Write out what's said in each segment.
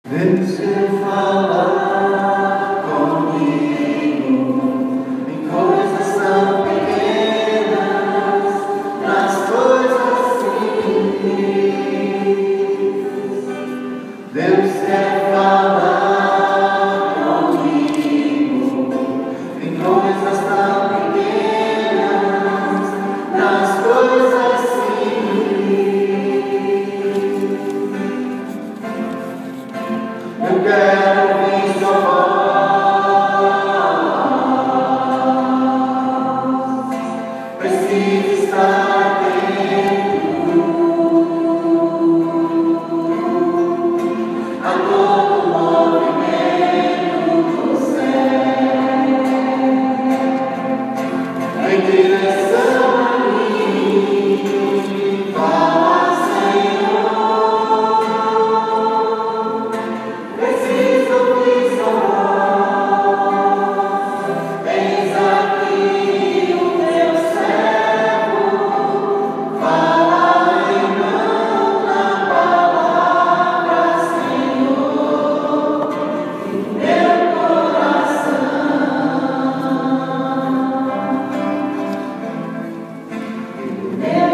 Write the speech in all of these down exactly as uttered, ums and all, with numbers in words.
Vem você falar comigo em coisas tão pequenas, nas coisas simples. Deus quer falar comigo em coisas tão pequenas, nas coisas simples. Eu quero ouvir sua voz, preciso estar atento a todo movimento do céu, em direção a mim. Fala, Senhor, preciso ouvir sua voz. Eis aqui o teu servo, fala em mão na palavra, Senhor, em meu coração, em meu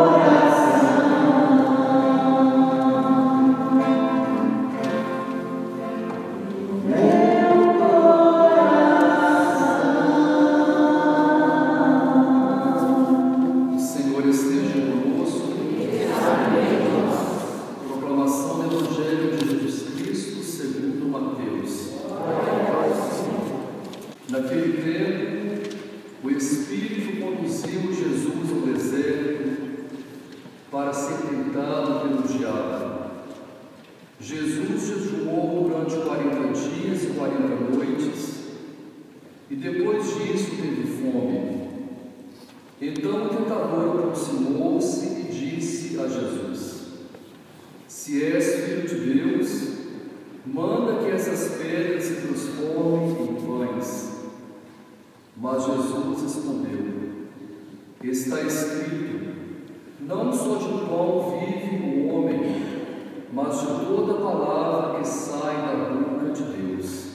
O Senhor esteja conosco. Proclamação do Evangelho de Jesus Cristo segundo Mateus. Naquele tempo, o Espírito conduziu Jesus ao deserto para ser tentado pelo diabo. Jesus jejuou durante quarenta dias e quarenta noites, e depois disso teve fome. Então o tentador aproximou-se e disse a Jesus: Se és filho de Deus, manda que essas pedras se transformem em pães. Mas Jesus respondeu: Está escrito, não só de pão vive o homem, mas de toda palavra que sai da boca de Deus.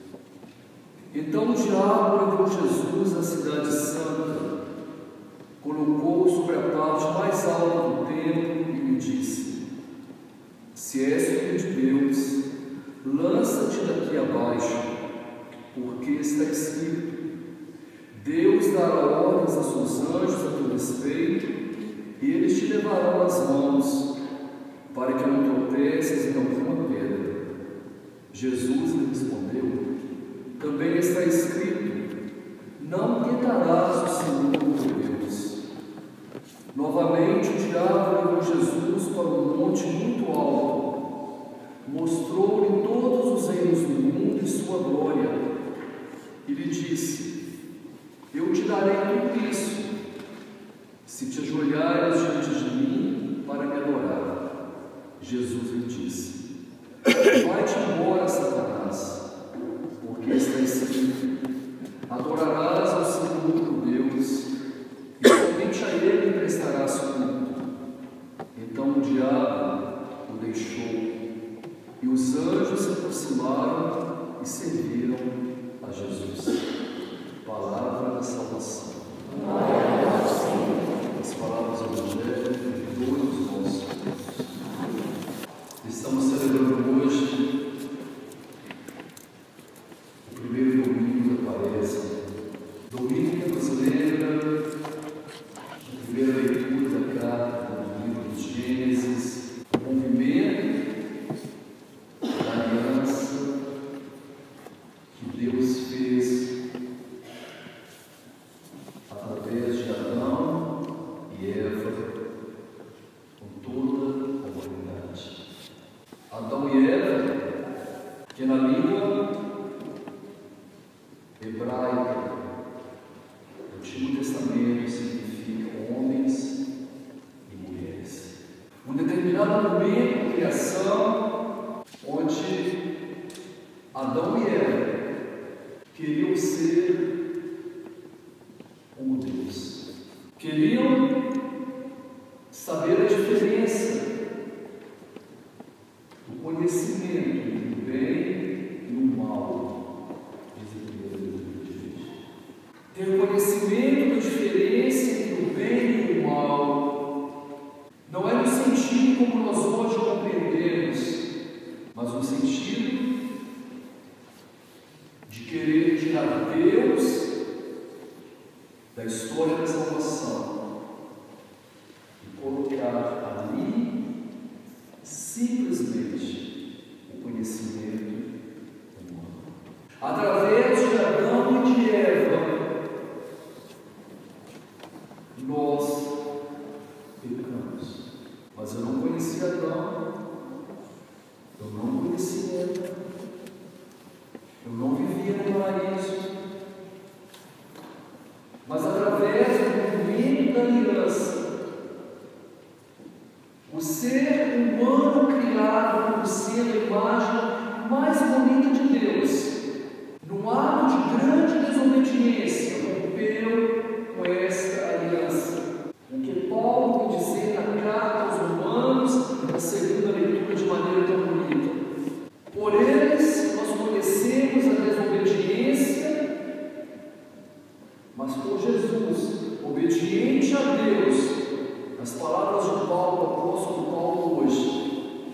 Então o diabo levou Jesus à cidade santa, colocou-o sobre a parte mais alta do templo e lhe disse: Se és filho de Deus, lança-te daqui abaixo, porque está escrito: Deus dará ordens a seus anjos a teu respeito, e eles te levarão nas mãos, para que não tropeces em alguma pedra. Jesus lhe respondeu: Também está escrito: Não tentarás o Senhor teu Deus. Novamente o diabo levou Jesus para um monte muito alto, mostrou-lhe todos os reinos do mundo e sua glória, e lhe disse: Eu te darei tudo isso, se te ajoelhares diante de mim para me adorar. Jesus lhe disse: Vai-te embora, Satanás, porque está escrito: Adorarás ao Senhor teu Deus, e somente a Ele prestarás culto. Então o diabo o deixou, e os anjos se aproximaram e serviram a Jesus. Palavra da salvação. As palavras do Evangelho de todos nós. Estamos celebrando hoje o primeiro domingo da Quaresma. Domingo que nos lembra a primeira leitura da carta do livro de Gênesis, o movimento da aliança que Deus fez através de Adão e Eva com toda a humanidade. Adão e Eva, que na língua hebraica do Antigo Testamento significa homens e mulheres. Um determinado momento de criação onde Adão e Eva queriam ser como Deus, queriam saber a diferença do conhecimento entre mas no sentido de querer tirar Deus da história da salvação e colocar ali simplesmente o conhecimento humano. Através de Adão e de Eva, nós pecamos. Mas eu não conheci Adão, eu não conheci Eva, eu não vivia no paraíso. Mas através do movimento da aliança, o ser humano criado como sendo a imagem mais bonita de Deus, num ato de grande desobediência, rompeu com esta aliança. O que Paulo vai dizer na carta aos Romanos, na segunda leitura, de maneira tão bonita. Por eles nós conhecemos a desobediência, mas por Jesus, obediente a Deus, nas palavras de Paulo, do apóstolo Paulo hoje,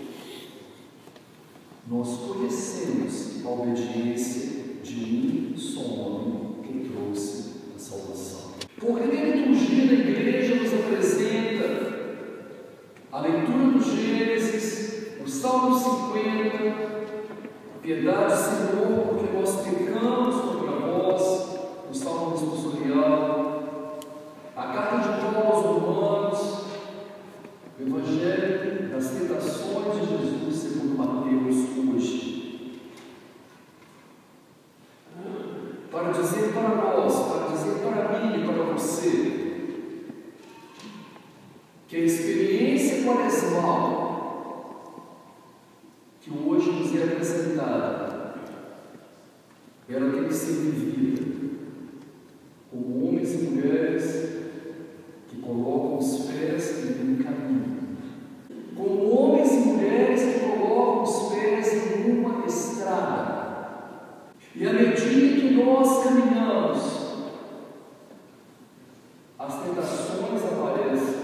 nós conhecemos a obediência de um só homem que trouxe a salvação. Porque a liturgia da igreja nos apresenta a leitura do Gênesis, o Salmo cinquenta, piedade, Senhor, porque nós pecamos contra vós, o Salmo responsorial, a carta de Paulo aos Romanos, o Evangelho das tentações de Jesus segundo Mateus hoje, para dizer para nós, para dizer para mim e para você, que a experiência quaresmal que hoje nos é apresentada, ela tem que ser vivida como homens e mulheres que colocam os pés em um caminho, como homens e mulheres que colocam os pés em uma estrada. E à medida que nós caminhamos, as tentações aparecem.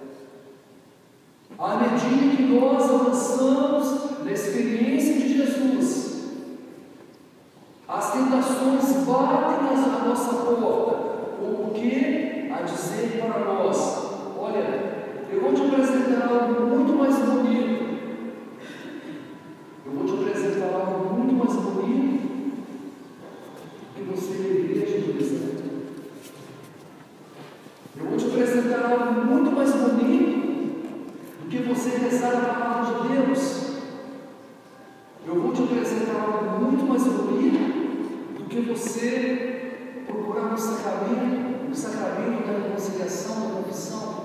À medida que nós avançamos na experiência de Jesus, as tentações batem à nossa porta, como que a dizer para nós: olha, eu vou te apresentar algo muito mais bonito, eu vou te apresentar algo muito mais bonito do que você na igreja, por exemplo. Eu vou te apresentar algo muito mais bonito do que você rezar a palavra de Deus. Eu vou te apresentar algo muito mais bonito do que você procurar um sacramento, o sacramento da reconciliação, da confissão.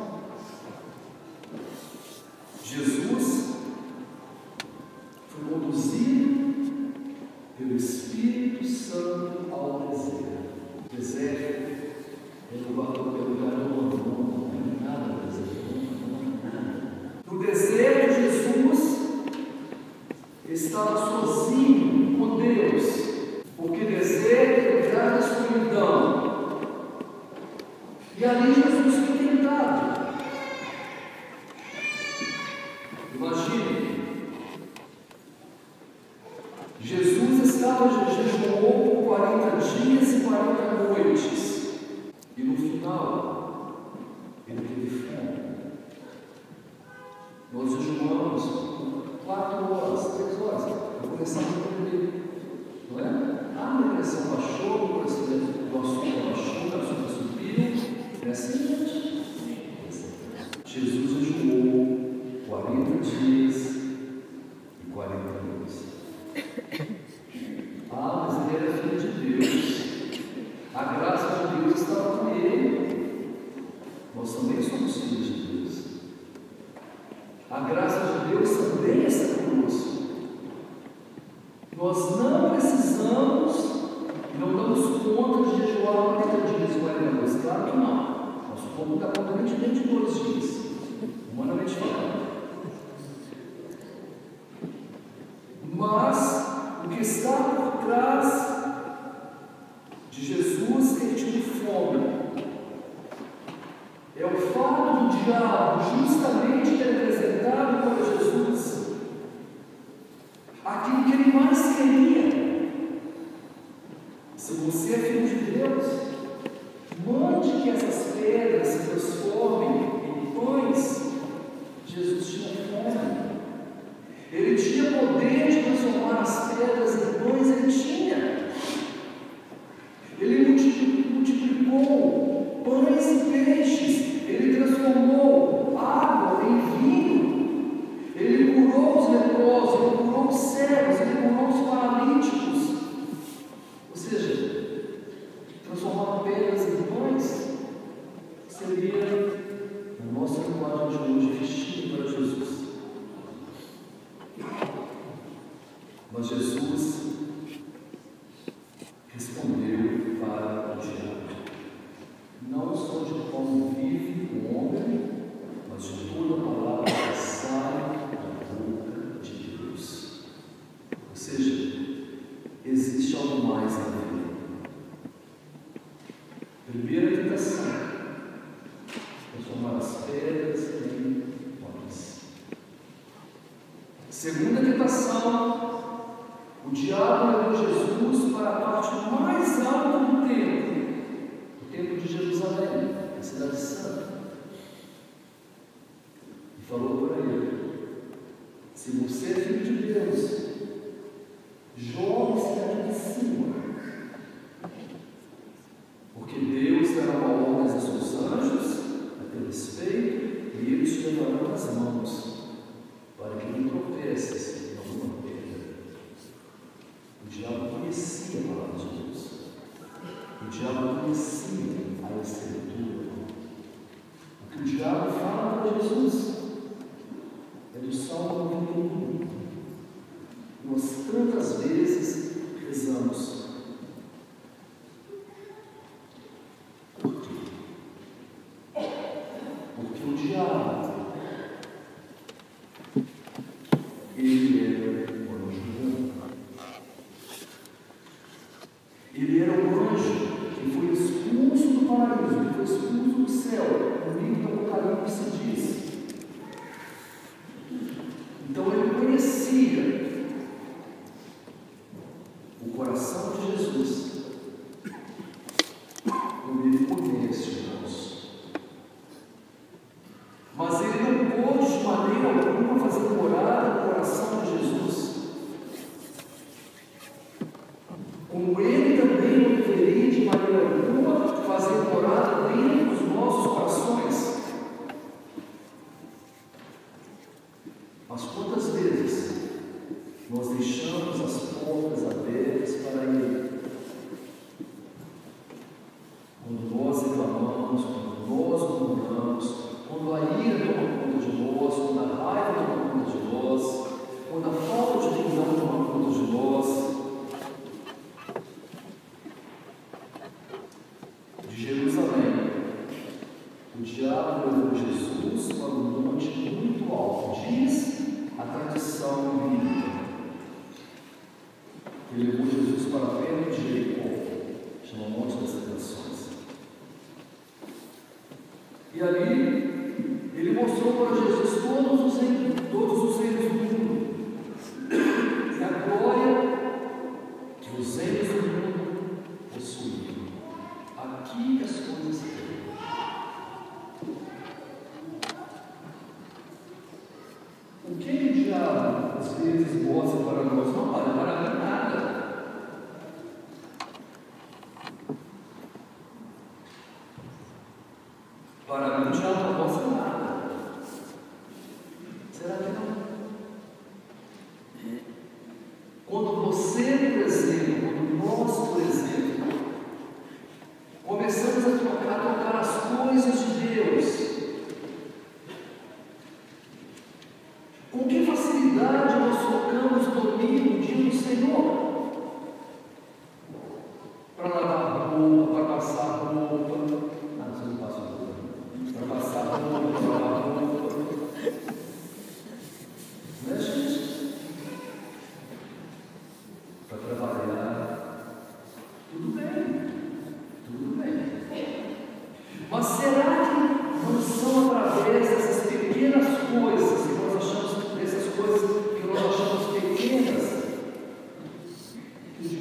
Jesus foi conduzido pelo Espírito Santo ao deserto. O deserto é lugar pelo lugar do mundo, não tem nada no deserto, não tem nada. No deserto, Jesus estava sozinho com Deus, porque deserto é lugar da escuridão. E ali Jesus foi tentado. Imagine, Jesus estava jejuou por quarenta dias e quarenta noites, e no final ele teve fome. Nós jejuamos quatro horas, três horas, para começar a entender, não é? Ah, minha pressão baixou, meu açúcar baixou, meu açúcar subiu. É assim, gente. Jesus jejuou quarenta dias e quarenta noites. Ah, mas ele era filho de Deus. A graça de Deus estava com ele. Nós também somos filhos de Deus. A graça de Deus também está conosco. Nós não precisamos e não damos conta de jejuar quarenta dias e quarenta noites. Claro que não. Nosso corpo está contente dentro de dois dias, humanamente falando. Mas o que está por trás de Jesus ter tido fome é o fato do diabo justamente ter apresentado para Jesus aquilo que ele mais queria. Se você é filho de Deus, mande que essas pedras se transformem em pães. Jesus tinha fome. Ele tinha poder de transformar as pedras em pães, ele tinha. Ele multiplicou pães e peixes, ele transformou água em vinho, ele curou os leprosos, ele curou os cegos, ele curou os paralíticos. Ou seja, transformar pedras em pães seria, na nossa linguagem de hoje, vestir para Jesus. Mas Jesus respondeu para o diabo: não só de pão vive o homem, mas de toda palavra que sai da boca de Deus. Ou seja, existe algo mais na vida. Primeira tentação: transformar as pedras em pães. Segunda tentação: o diabo levou Jesus para a parte mais alta do templo, o templo de Jerusalém, a cidade santa, e falou para ele: se você é filho de Deus, jogue-se daqui de cima, porque Deus dará ordens a seus anjos a teu respeito, e eles te levarão nas mãos, para que não tropeces em alguma pedra. O diabo conhecia a palavra de Deus. O diabo conhecia a Escritura. O que o diabo fala para Jesus é do Salmo noventa e um. Nós tantas vezes rezamos: por quê? Porque o diabo, ele era o anjo branco. Ele era o anjo que foi expulso do paraíso, que foi expulso do céu. No livro do Apocalipse diz. Então ele conhecia o coração de Jesus, como ele conhece o nosso. Mas ele não pôde de maneira alguma fazer morada no coração de Jesus. Como ele também não deveria de maneira alguma fazer morada dentro dos nossos corações. Mas quantas vezes nós deixamos as portas abertas para ele? Quando nós reclamamos, quando nós murmuramos, quando a ira toma conta de nós, quando a raiva toma conta de nós, quando a falta de perdão toma conta de nós. De Jerusalém, o diabo levou Jesus para um monte muito alto, diz a tradição bíblica. Ele levou Jesus para perto de Jericó, chama Monte das Tentações. E ali, ele mostrou para Jesus todos os reinos, todos os reinos do mundo, e a glória que os reinos do mundo possuíam. Aqui as coisas estão. O que o diabo às vezes mostra para nós? Não olha para mim nada. Para mim o diabo não mostra nada. Será que não? Quando você, por exemplo, quando nós, por exemplo, começamos a tocar, a tocar as coisas de Deus, com que facilidade nós tocamos domingo, o dia do Senhor? Para lavar roupa, para passar roupa. Ah, você não passa roupa. Para passar roupa, para lavar roupa. Não é, gente? Para trabalhar. Tudo bem. Tudo bem.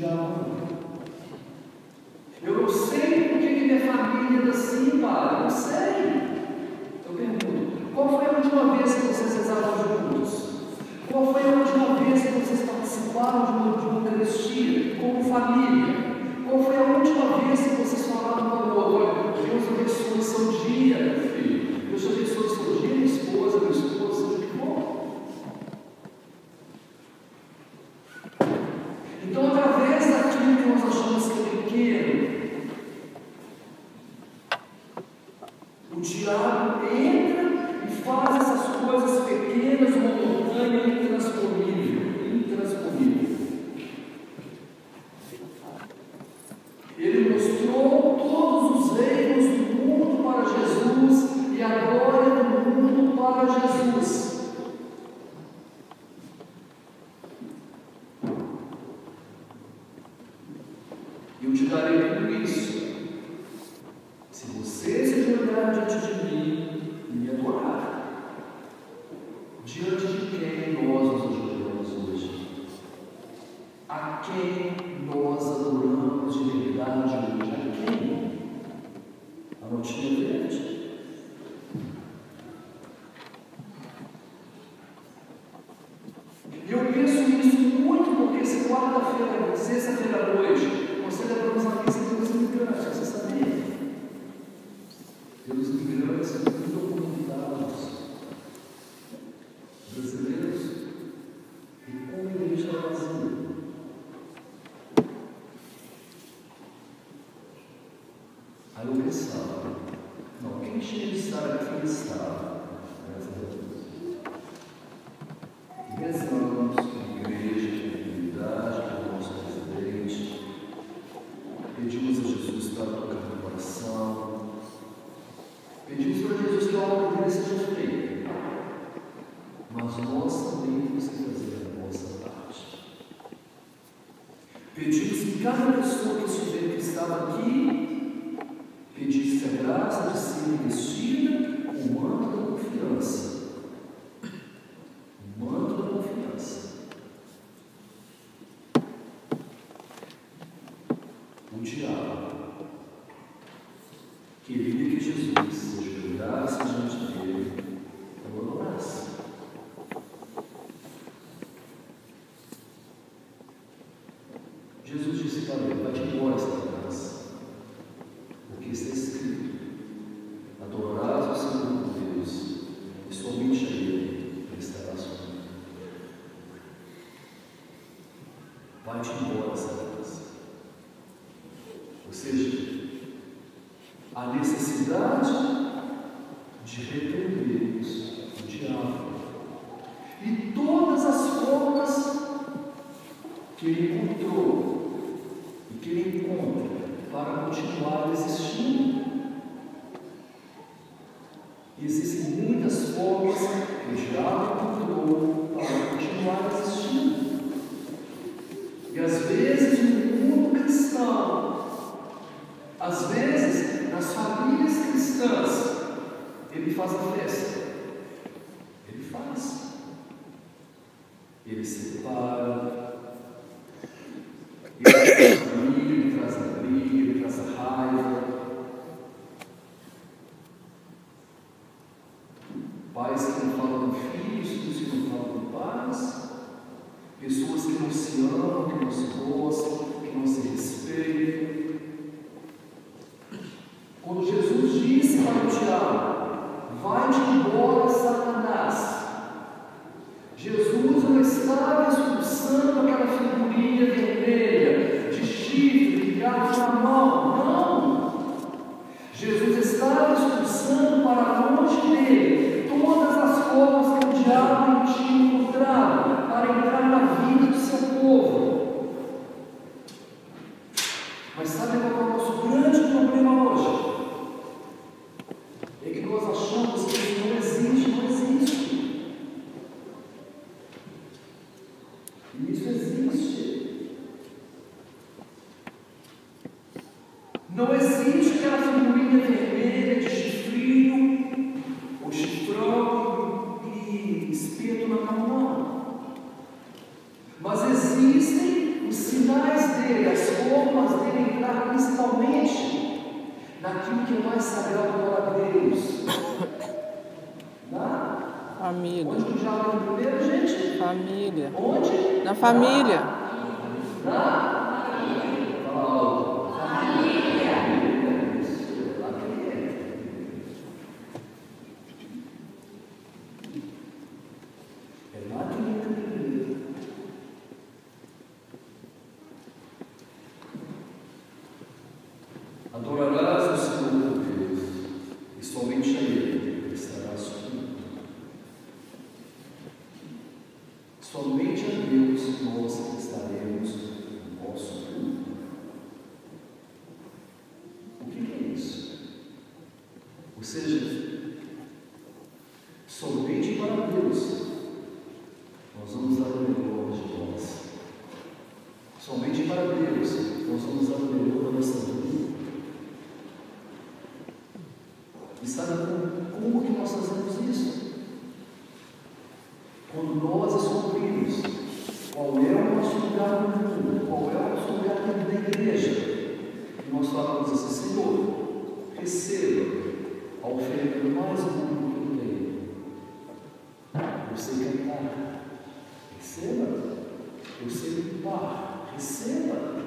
diabo. Eu não sei por que minha família é assim, Pai. Eu não sei. Eu pergunto, qual foi a última vez que vocês rezaram juntos? Qual foi a última vez que vocês participaram de uma, de uma Eucaristia como família? Qual foi a última vez que vocês falaram para o outro? Olha, Deus abençoe seu dia, meu filho. Deus abençoe seu dia, minha esposa, minha esposa, seja o que for. Então, através daquilo que nós achamos que é pequeno, o diabo entra e faz essas coisas pequenas, uma montanha intransponível, intransponível. Ele mostrou todos os reinos do mundo para Jesus e a glória do mundo para Jesus. Eu te darei tudo isso se você se jogar diante de mim e me adorar. Diante de quem nós nos ajoelhamos hoje? A quem nós adoramos de verdade hoje? A quem? A notinha verde? Eu penso nisso muito porque se quarta-feira, sexta-feira à noite, nós celebramos a missa dos imigrantes, você sabia? Pelos imigrantes muito documentados, brasileiros, e como a igreja é vazia. Aí eu pensava, não, quem tinha de estar aqui estava, graças a Deus. Rezamos com igreja, com comunidade, com o nosso presidente, pedimos a Jesus para tocar no coração, pedimos para Jesus que a obra dele seja feita, mas nós também temos que fazer a nossa parte. Pedimos que cada pessoa que estiver, que estava aqui, pedisse a graça de ser investida com o manto da confiança. O manto da confiança. O diabo queria que Jesus se ajoelhasse diante dele e o adorasse. Jesus disse para ele: vai-te embora, Satanás, porque está escrito: adorarás o Senhor teu Deus, e somente a Ele prestarás culto. Vai-te embora, Satanás. Ou seja, a necessidade de repreendermos o diabo e todas as formas que ele encontrou e que ele encontra para continuar existindo. E existem muitas formas que o diabo encontrou para continuar existindo. E às vezes no mundo cristão, às vezes nas famílias cristãs, ele faz a festa. Ele faz. Ele separa. Ele traz a briga, ele traz a briga, ele traz a raiva. Pais que não falam com filhos, filhos que não falam com pais, pessoas que não se amam, que não se gostam, que não se respeitam. Quando Jesus disse para o diabo: vai-te embora, Satanás, Jesus não estava expulsando aquela figurinha vermelha de chifre ligado na mão, não. Jesus estava expulsando para longe dele todas as formas que o diabo tinha encontrado para entrar na vida do seu povo. Mas sabe qual é o nosso grande problema hoje? É que nós achamos que isso não existe, não existe. E isso existe. Não existe aquela figurinha vermelha de chifrinho, ou chifrão e espeto na mão. Mas existem os sinais dele, as formas dele entrar principalmente naquilo que é mais sagrado para Deus. Na Família. onde o diabo entra primeiro, gente? Família. Onde? Na família. Na família. Fala alto. Família. Isso, lá que ele entra. É lá que ele entra primeiro. Adorarás o Senhor teu Deus, e somente a Ele prestarás culto. Somente a Deus nós prestaremos o nosso culto. O que é isso? Ou seja, somente para Deus nós vamos dar o melhor de nós. Somente para Deus nós vamos dar o melhor da nossa vida. E sabe como, como que nós fazemos isso? Quando nós descobrimos qual é o nosso lugar no mundo, qual é o nosso lugar dentro da igreja, e nós falamos assim: Senhor, receba a oferta mais boa que eu tenho. Eu sei cantar, receba. Eu sei limpar, receba.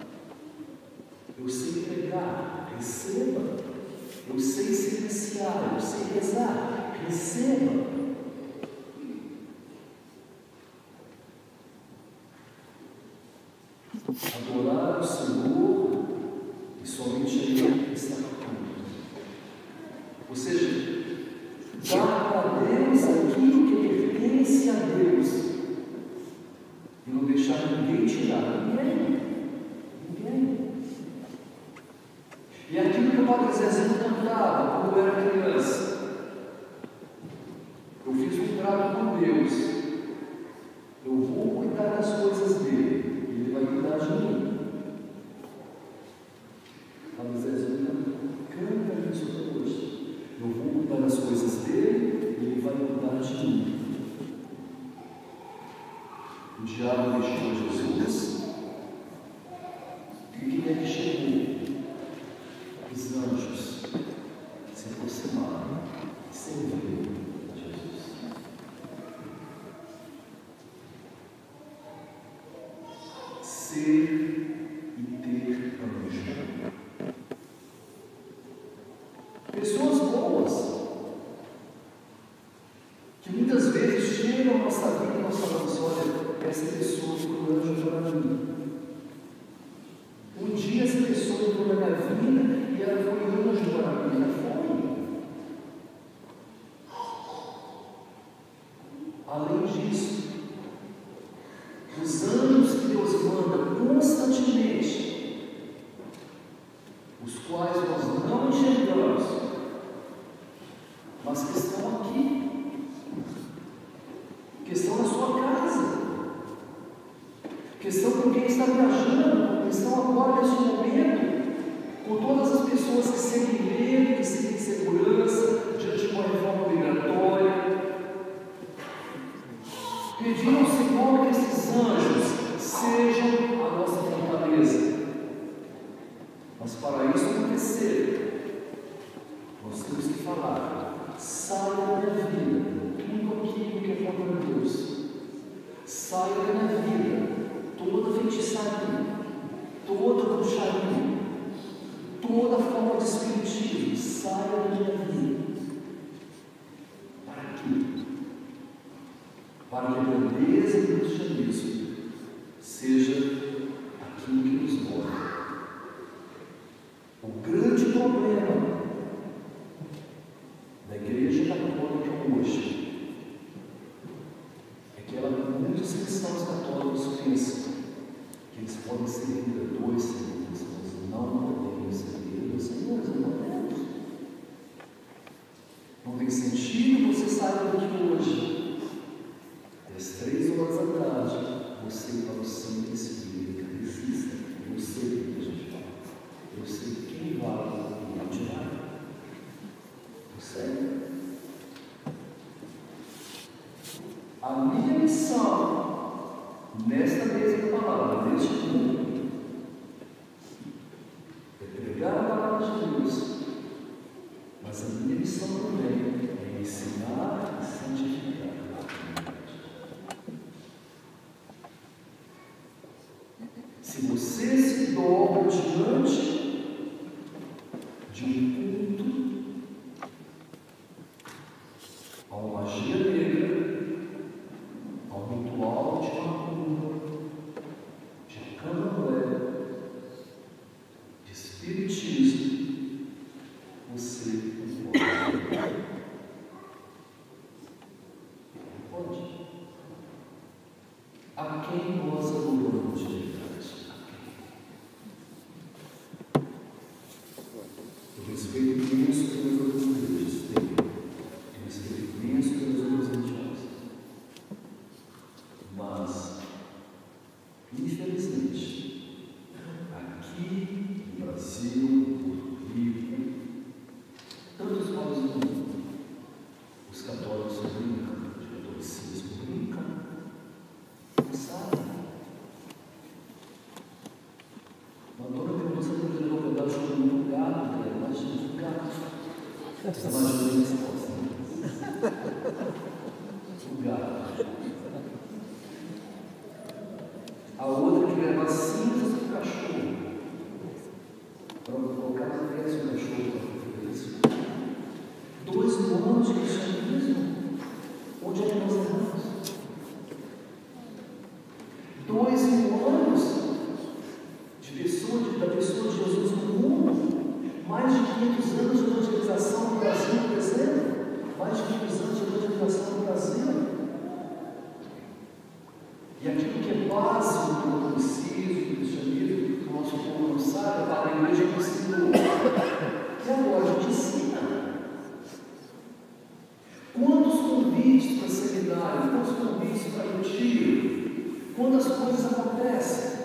Eu sei pregar, receba. Eu sei silenciar, eu sei rezar, receba. Adorar o Senhor e somente a Ele está tudo. Ou seja, dar para Deus aquilo que pertence a Deus e não deixar ninguém tirar. Ninguém. Ninguém. E aquilo que o Padre Zezinho cantava quando eu era criança. Eu fiz um trato com Deus. Eu vou cuidar das coisas dele. Ele vai cuidar de mim. O Padre Zezinho canta isso até hoje. Eu vou cuidar das coisas dele. Ele vai cuidar de mim. O diabo deixou Jesus. E quem é que chegou? Os anjos se aproximaram e serviram a Jesus. Ser e ter anjo. Pessoas boas, que muitas vezes chegam à nossa vida e nós falamos: olha, essa pessoa foi um anjo para mim. Um dia essa pessoa entrou na minha vida e ela foi um anjo para mim. Ela foi. Além disso, os anjos que Deus manda constantemente, os quais nós não enxergamos, mas que estão aqui, que estão na sua casa, que estão com quem está viajando, que estão agora neste momento, com todas as pessoas que sentem medo, que sentem insegurança diante de uma reforma migratória. Pediram ao Senhor que esses anjos sejam a nossa fortaleza. Mas para isso acontecer, nós temos que falar: saia da minha vida tudo aquilo que é contra Deus. Saia da minha vida toda feitiçaria, toda bruxaria, toda forma de espiritismo. Saia da minha vida. Para quê? Para que a grandeza do cristianismo seja aquilo que nos move. O grande problema da Igreja Católica hoje é que ela, muitos cristãos católicos pensam que eles podem servir a dois senhores, mas não podemos servir a dois senhores, não podemos. Não tem sentido você sair daqui hoje às três horas da tarde, você para o Santo Espírito, resista. Eu sei o que a gente fala. Eu sei quem vai e onde vai. Eu sei. A minha missão, nesta mesa de palavra, neste Se você se dobra diante de um culto a uma magia negra, ao ritual de macumba, de candomblé, de espiritismo, você não pode. Não pode. A quem nós adoramos de verdade? Eu respeito imenso pelas outras igrejas, tenho. Eu respeito imenso pelas outras religiões. Mas, infelizmente, aqui no Brasil, no Porto Rico, tantos países do mundo, os católicos brincam, os catolicismo brincam, não sabem. Uma dona perguntou se eu podia dar um pedaço de um gato, né? Imagina um gato. Essa imagina a resposta. Um gato. A outra que leva cinzas do cachorro para colocar na festa do cachorro para fazer isso. Dois mil anos de cristianismo. Onde é que nós erramos? Dois mil anos de pessoa, de, da pessoa de Jesus no mundo. Mais de quinhentos anos de evangelização no Brasil, por exemplo. Mais de quinhentos anos de evangelização no Brasil. E aquilo que é básico do catolicismo, do cristianismo, que o nosso povo não sabe, para a igreja que ensinou. E agora a gente ensina. Quantos convites para seminário, quantos convites para retiro, quantas coisas acontecem?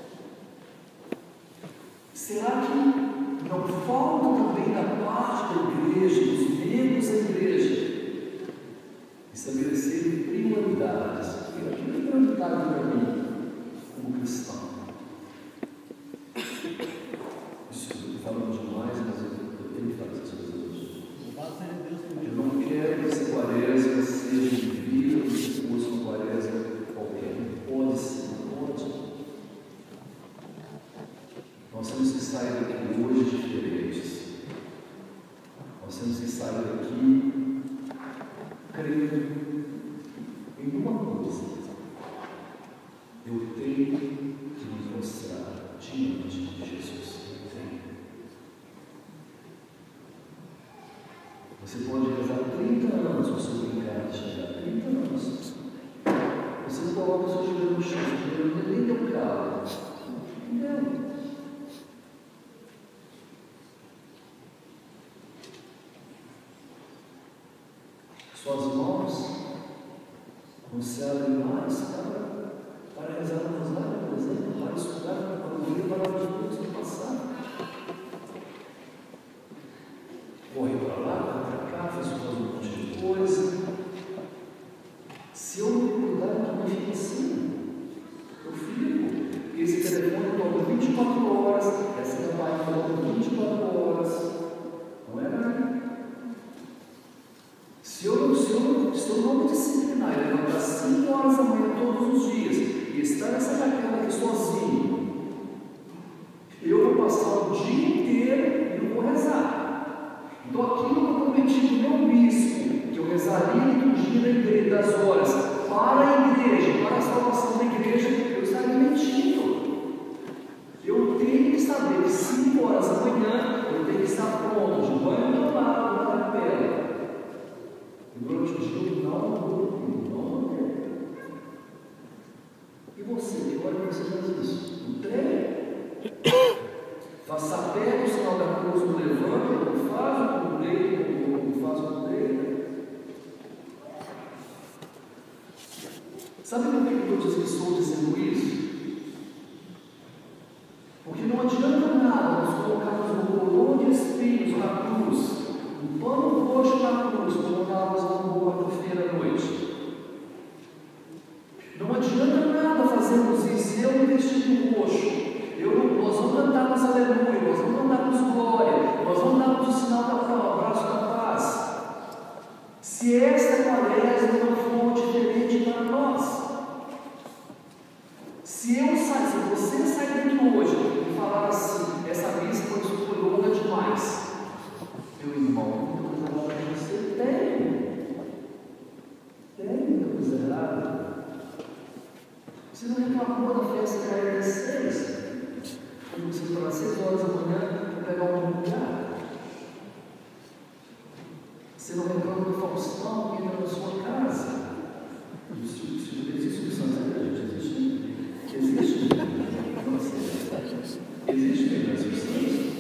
Será que não falta também da parte da igreja, dos membros da igreja, estabelecerem prioridades? Aquilo é prioritário para mim, como cristão. Isso, eu estou falando demais, mas eu, eu tenho que fazer essas coisas hoje. Eu não quero que essa quaresma seja vivida como se fosse uma quaresma qualquer. Não pode ser, não pode. Nós temos que sair daqui hoje diferentes. Nós temos que sair daqui crendo em uma coisa. Eu tenho que me mostrar diante de Jesus. Eu tenho. Você pode rezar trinta anos para o seu pecado chegar. trinta anos. Você não coloca o seu joelho no chão, o joelho nem deu calo. Entendeu? Suas mãos não se abrem mais para, para rezar no rosário, por exemplo, para estudar, para ouvir a palavra de Deus no passado. Corre para lá, para cá, faz um monte de coisa. Se eu não cuidar, eu também fico assim. Eu fico. Esse telefone toca vinte e quatro horas, essa campainha toca vinte e quatro horas. Não é nada. Se eu, se, eu, se eu não me disciplinar e levantar cinco horas da manhã todos os dias e estar nessa jaqueta aqui sozinho, eu vou passar o dia inteiro e não vou rezar. Então aquilo que eu prometi no meu bispo, que eu rezaria no dia da igreja, das horas, para a igreja, para a salvação da igreja, eu estaria mentindo. Eu tenho que saber que cinco horas da manhã eu tenho que estar pronto, de banho do lado, na capela. E durante o dia eu não durmo, não durmo. E você, que hora que você faz isso? No trem? Faça perto o sinal da cruz, não levanta, não faz o leito, não faz o leito. Sabe por que eu estou dizendo isso? Porque não adianta nada nós colocarmos um coroa de espinhos na cruz, um pano roxo na cruz, como estávamos na quarta-feira à noite. Não adianta nada fazermos isso, eu me vestido roxo. Eu, nós vamos cantarmos aleluia, nós vamos cantarmos glória, nós vamos darmos o sinal da paz, o abraço da paz. Se esta quaresma não for diferente para nós, se eu sair, se você você sai daqui hoje e falar assim, essa missa foi, foi longa demais, meu irmão, muita coisa errada você tem. Tem muita coisa errada. Você não reclamou da festa cair das seis. Quando você foi às seis horas da manhã para pegar um lugar. Você não reclama do Faustão que entra na sua casa. Existe o Santo Igreja? Existe? Existe? Nossa, existe mesmo esse Santo?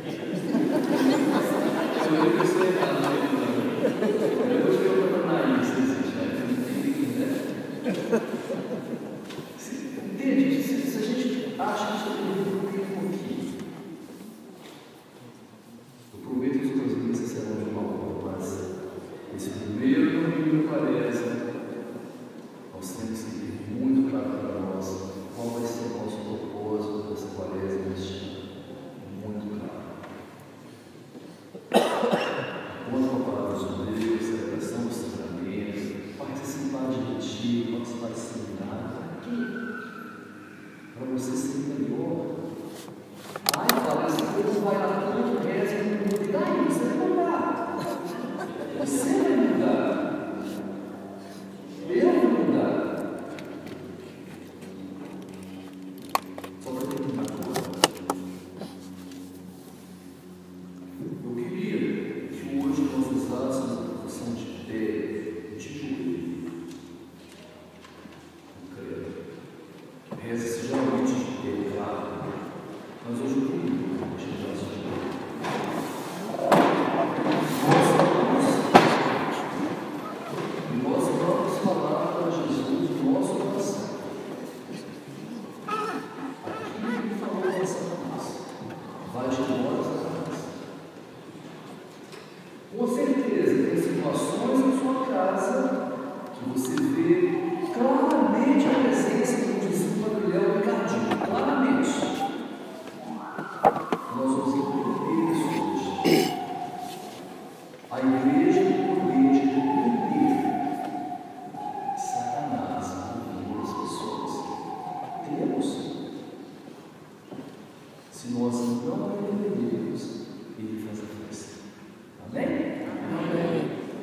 Eu não sei nada. Eu vou escrever para a Nair se existe. Né? Entende? Se, se a gente acha que isso é um pouquinho, eu prometo que as outras missas serão de uma hora, mas esse primeiro domingo parece. Nós temos que ter muito claro para nós qual vai ser o nosso propósito dessa quaresma deste ano. Muito claro. Quanto à palavra de Deus, celebração dos sacramentos, participar de retiro, participar de seminário, aqui, para você ser melhor. Ai, parece que Deus vai lá tanto, reza, e daí você vai mudar. Você vai mudar. Eu vou mudar. Só para terminar agora. Eu queria que hoje nós usássemos a posição de pé, de joelho. Não creio. Reza-se geralmente de pé, claro. Mas hoje eu queria que a gente usasse de joelho. Nós vamos falar para Jesus no nosso coração. Aquilo que falou nessa casa vai de nós a casa. Com certeza, tem situações em sua casa que você vê claramente a presença do discípulo Gabriel Ricardinho. Claramente. Nós vamos entender isso hoje. A igreja tem o poder de entender Satanás na vida das pessoas. Temos. Se nós não entender